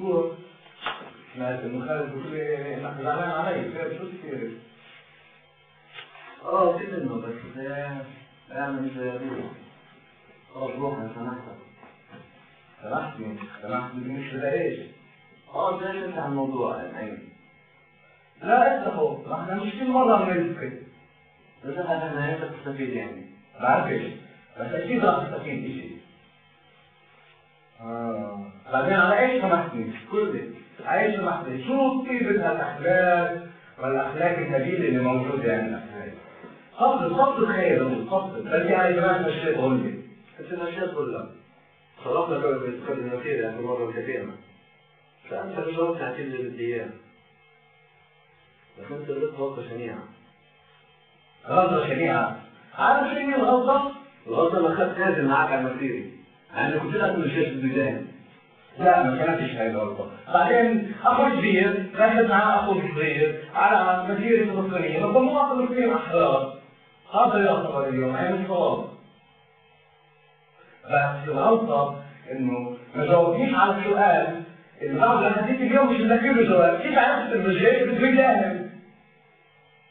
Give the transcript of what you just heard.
دكتور سمعت انه خالد بيقول لي انك زعلان علي، خير شو كثير؟ في منه بس اعمل زي ابوي. خلاص روح انا سامحتك. سامحتني مش لإيش؟ بدي انت عن الموضوع يعني. لا افتحوا، ما احنا مش كل مرة بنلتقي. بس احنا انت تستفيد يعني. بعرفش، بس اكيد راح تستفيد اشي. بعدين على ايش سمحتني؟ قل لي على ايش سمحتني؟ شو طيبة هالاخلاق والاخلاق الهزيلة اللي موجودة عند الاخلاق؟ فصل خير، فصل، بس يعني كمان مشيت غلبي. انت مشيت ولا؟ صرفنا قبل ما يتخذ المسيرة في المرة القديمة. فانت جاوبت على كل اللي بدي اياه. بس انت غلطت غلطة شنيعة. غلطة شنيعة؟ عارف شو هي الغلطة؟ الغلطة ما اخذت نازل معك على مسيري. يعني كنت لك من الشيخ البداية. لا ما كانتش هاي الغلطة. بعدين اخوي كبير راحت مع اخوي صغير على مسيرة فلسطينية، ربما فلسطين احرار. هذا يعتبر اليوم هي مش صواب. بس الغلطة انه ما جاوبنيش على السؤال اللي بعد الحديث اليوم مش مذكر له جواب، كيف عرفت انه جاي بده يداهم؟